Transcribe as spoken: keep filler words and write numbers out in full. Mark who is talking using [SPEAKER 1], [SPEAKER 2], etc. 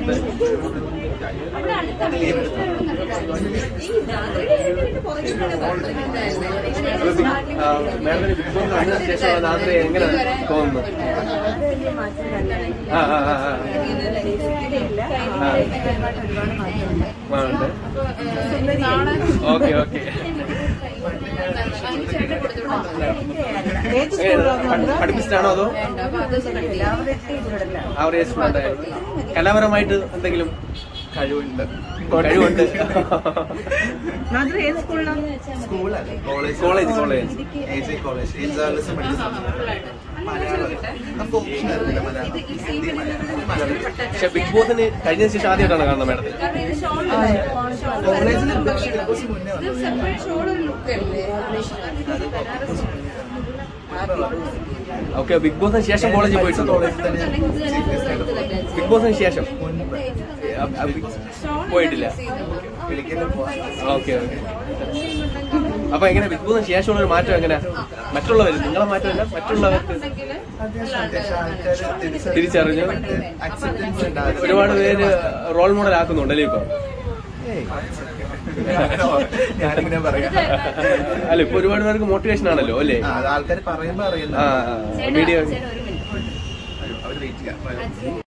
[SPEAKER 1] അടുത്ത് മാഡത്തിന് big boss കഴിഞ്ഞതിന് ശേഷം രാത്രി എങ്ങനെ തോന്നുന്നു? ആ ആ ആ ഓക്കെ ഓക്കെ. പഠിപ്പിച്ചിട്ടാണോ അതോ ആവറേജ് സ്റ്റുഡന്റ്? കലാപരമായിട്ട് എന്തെങ്കിലും കഴിവുണ്ട് കഴിവുണ്ട് കോളേജ് കോളേജ് പക്ഷെ ബിഗ് ബോസിന് കഴിഞ്ഞ ശേഷം ആദ്യമായിട്ടാണ് കാണുന്നത് മാഡം? ഓക്കെ. ബിഗ് ബോസിന് ശേഷം കോളേജിൽ പോയിട്ടുണ്ടോ? ബിഗ് ബോസിന് ശേഷം പോയിട്ടില്ല. Okay okay. അപ്പൊ എങ്ങനെ ബിഗ് ബോസിന് ശേഷമുള്ള ഒരു മാറ്റം എങ്ങനെ? മറ്റുള്ളവർ നിങ്ങളെ മാറ്റമല്ല മറ്റുള്ളവർക്ക് തിരിച്ചറിഞ്ഞു ഒരുപാട് പേര് റോൾ മോഡൽ ആക്കുന്നുണ്ടല്ലേ ഇപ്പൊ?
[SPEAKER 2] ഞാനിങ്ങനെ പറയാം.
[SPEAKER 1] അല്ല ഇപ്പൊ ഒരുപാട് പേർക്ക് മോട്ടിവേഷൻ ആണല്ലോ അല്ലേ?
[SPEAKER 2] ആൾക്കാർ പറയുമ്പോ അറിയില്ല.
[SPEAKER 1] വീഡിയോ